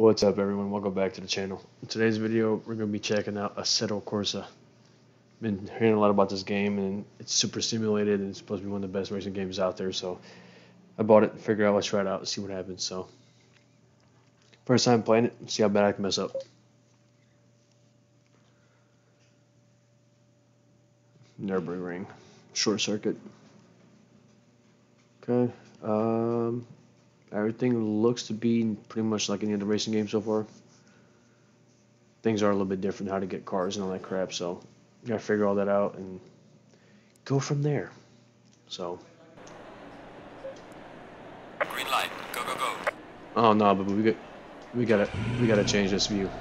What's up, everyone? Welcome back to the channel. In today's video, we're going to be checking out Assetto Corsa. Been hearing a lot about this game, and it's super simulated, and it's supposed to be one of the best racing games out there. So I bought it, figured out let's try it out, and see what happens. So first time playing it, see how bad I can mess up. Nürburgring, short circuit. Okay. Everything looks to be pretty much like any other racing game so far. Things are a little bit different, how to get cars and all that crap, so you gotta figure all that out and go from there. So. Green light, go, go, go. Oh no, but we gotta change this view.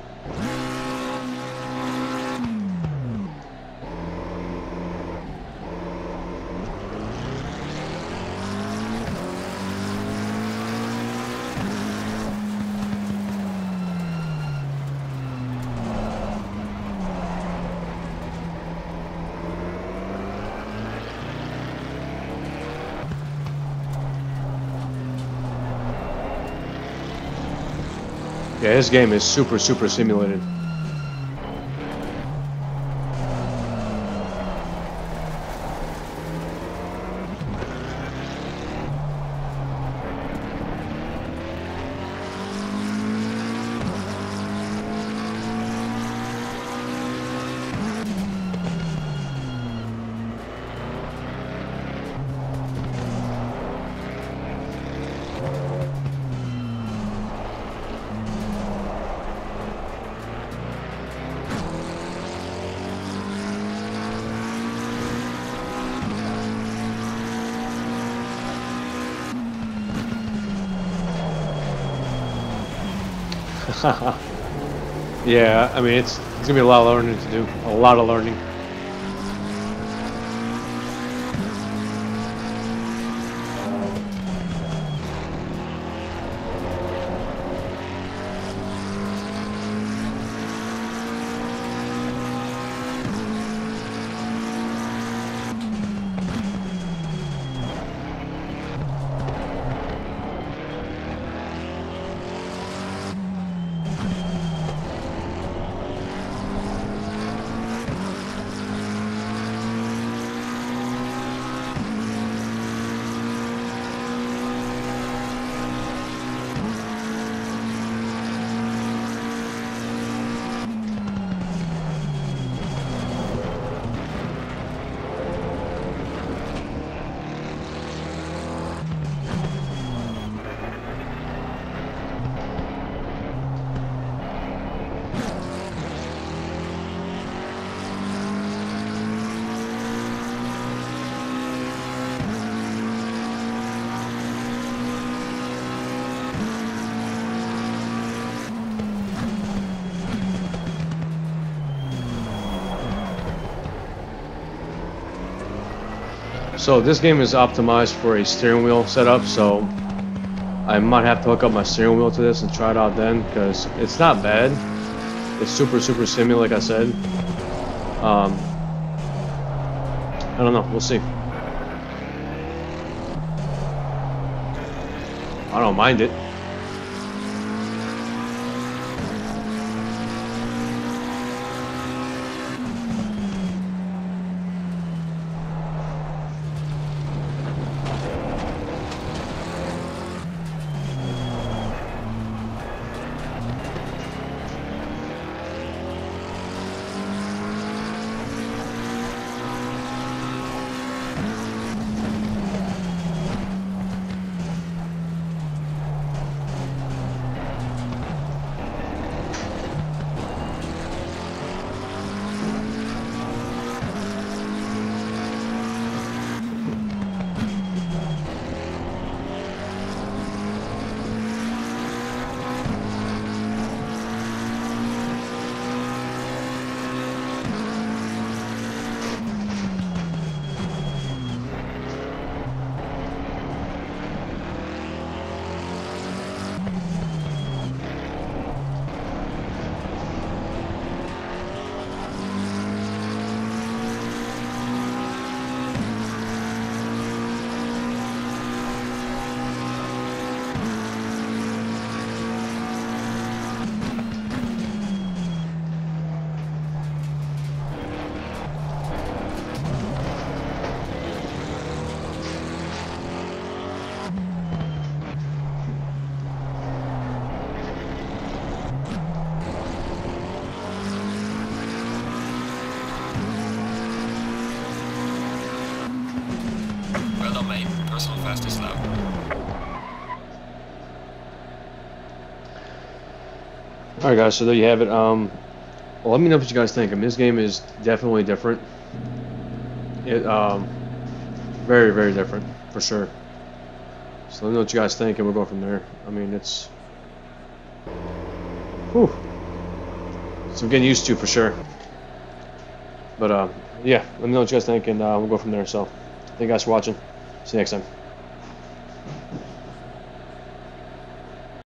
Yeah, this game is super simulated. Yeah, I mean it's gonna be a lot of learning to do. A lot of learning. So this game is optimized for a steering wheel setup, so I might have to hook up my steering wheel to this and try it out then, because it's not bad. It's super simulated, like I said. I don't know, we'll see. I don't mind it. Personal fastest lap. Alright guys, so there you have it. Well, let me know what you guys think. I mean, this game is definitely different. It very, very different, for sure. So let me know what you guys think and we'll go from there. I mean, it's whew. So I'm getting used to, for sure. But yeah, let me know what you guys think and we'll go from there. So thank you guys for watching. See you next time.